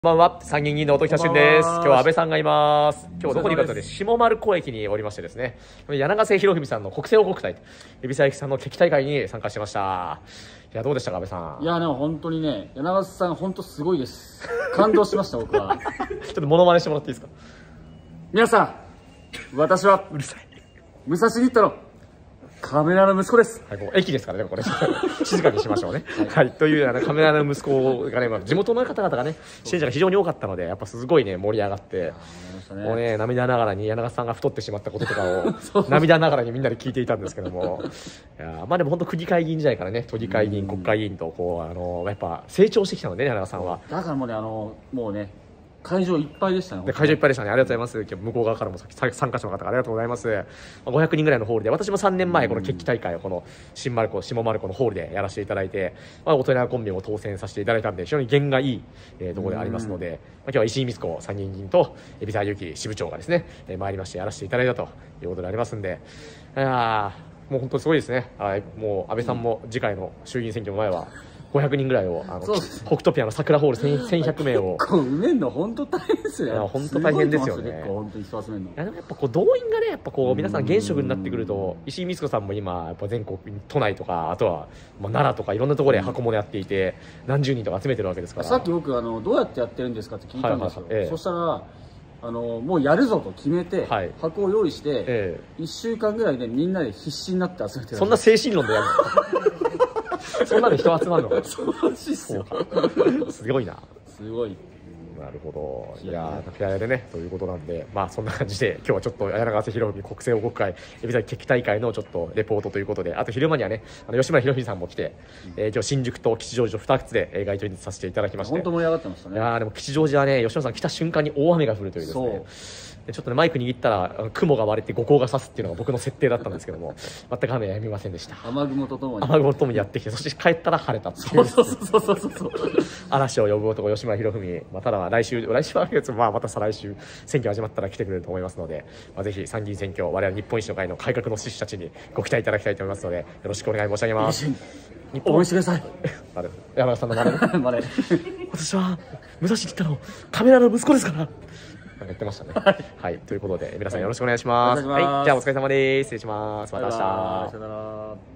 こんばんは、参議院議員の音喜多俊です。今日は安倍さんがいます。今日どこにいるかというと、下丸子駅におりましてですね、柳瀬博文さんの国政王国体、海老沢駅さんの敵大会に参加してました。いや、どうでしたか、安倍さん。 いや、でも本当にね、柳瀬さん、本当すごいです。感動しました、僕は。 ちょっとモノマネしてもらっていいですか。 皆さん、私は、 うるさい。 武蔵新田のカメラの息子です。 はい、もう駅ですからね、これ。静かにしましょうね。はい、というカメラの息子がね、地元の方々がね、支援者が非常に多かったので、やっぱすごいね、盛り上がって、もうね、涙ながらに柳瀬さんが太ってしまったこととかを、涙ながらにみんなで聞いていたんですけども、いやまあでも本当、区議会議員時代からね、都議会議員、国会議員と、こう、やっぱ成長してきたので、柳瀬さんは。 だからもうね、もうね、会場いっぱいでしたね。 会場いっぱいでしたね。ありがとうございます。今日向こう側からも参加者の方ありがとうございます。500人ぐらいのホールで、私も3年前この決起大会をこの下丸子のホールでやらせていただいて、大人コンビを当選させていただいたんで、非常に弦がいい、ところでありますので、今日は石井光子参議院議員と海老沢祐樹支部長がですね、参りましてやらせていただいたということでありますんで、もう本当にすごいですね。もう安倍さんも次回の衆議院選挙の前は500人ぐらいを北斗ピアの桜ホール1100名を埋めるの本当大変ですよね。 本当大変ですよね。 本当に人集めるの。 いやでもやっぱこう動員がね、やっぱこう皆さん現職になってくると、石井光子さんも今やっぱ全国都内とか、あとは奈良とかいろんなところで箱物やっていて、何十人とか集めてるわけですから。 さっき僕どうやってやってるんですかって聞いたんですよ。そしたらもうやるぞと決めて、箱を用意して、1週間ぐらいでみんなで必死になって集めてる。 そんな精神論でやるのそんなで人集まるのか。 そうらしいっすよ。 すごいな。 すごい。 なるほど。いやー、ペアでね、ということなんで、まあそんな感じで、今日はちょっと柳瀬博文国政王国会、海老沢決起大会のちょっとレポートということで、あと昼間にはね、吉村博文さんも来て、今日新宿と吉祥寺2つで街頭演説させていただきまして。 本当盛り上がってましたね。 いやー、でも吉祥寺はね、吉村さん来た瞬間に大雨が降るというですね。ちょっとね、マイク握ったら雲が割れて五光が差すっていうのが僕の設定だったんですけども、全く雨はやみませんでした。 雨雲とともにやってきて、そして帰ったら晴れたっていう。 そう嵐を呼ぶ男吉村博文、ただ来週はまた再来週選挙始まったら来てくれると思いますので、ぜひ参議院選挙、我々日本維新の会の改革の志士たちにご期待いただきたいと思いますので、よろしくお願い申し上げます。 日本応援してください。 山田さんの真似私は武蔵新田のカメラの息子ですからなんか言ってましたね。はい、ということで皆さんよろしくお願いします。はい、じゃあお疲れ様です。失礼します。また明日。